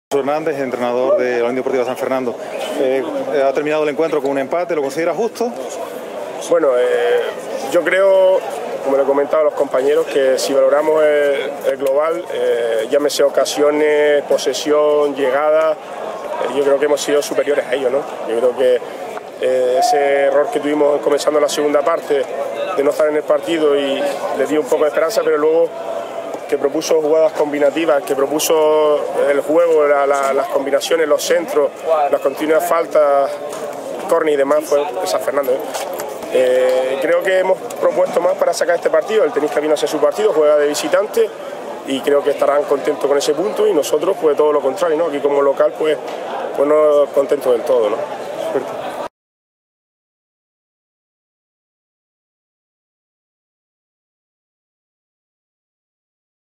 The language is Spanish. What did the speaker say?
Hernández, entrenador de la Unión Deportiva San Fernando. Ha terminado el encuentro con un empate, ¿lo considera justo? Bueno, yo creo, como le he comentado a los compañeros, que si valoramos el global, llámese ocasiones, posesión, llegada, yo creo que hemos sido superiores a ellos, ¿no? Yo creo que ese error que tuvimos comenzando la segunda parte de no estar en el partido y les dio un poco de esperanza, pero luego que propuso jugadas combinativas, que propuso el juego, las combinaciones, los centros, las continuas faltas, córner y demás, fue San Fernando. Creo que hemos propuesto más para sacar este partido. El Tenisca vino a hacer su partido, juega de visitante y creo que estarán contentos con ese punto, y nosotros pues todo lo contrario, ¿no? Aquí como local pues no contentos del todo, ¿no?